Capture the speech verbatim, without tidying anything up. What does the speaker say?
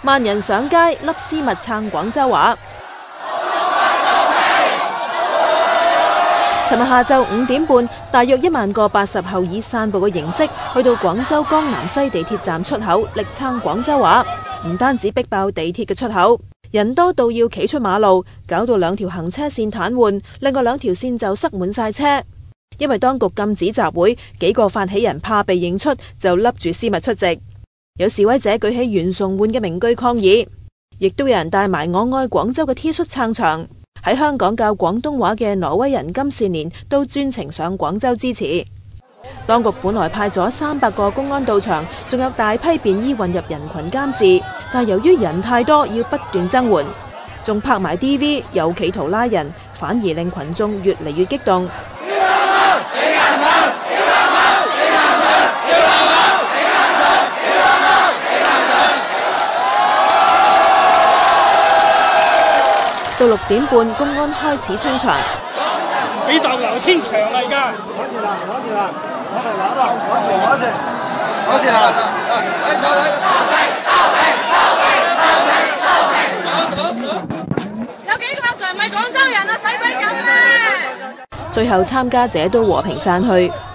萬人上街笠絲襪撐廣州話。尋日下晝五點半，大約一萬個八十後以散步嘅形式去到廣州江南西地鐵站出口力撐廣州話，唔單止逼爆地鐵嘅出口，人多到要企出馬路，搞到兩條行車線癱瘓，另外兩條線就塞滿晒車。因為當局禁止集會，幾個發起人怕被認出，就笠住絲襪出席。有示威者舉起袁崇煥嘅名句抗議，亦都有人帶埋我愛廣州嘅 T 恤撐場。喺香港教廣東話嘅挪威人金善年都專程上廣州支持。當局本來派咗三百個公安到場，仲有大批便衣混入人群監視，但由於人太多，要不斷增援，仲拍埋 D V， 又企圖拉人，反而令群眾越嚟越激動。到六點半，公安開始清場。 俾逗留清場嚟㗎！ 攞住啦，攞住啦，攞住啦，攞住，攞住，攞住啦！ 有幾個場唔係廣州人啊，使鬼咁咩？ 最後參加者都和平散去。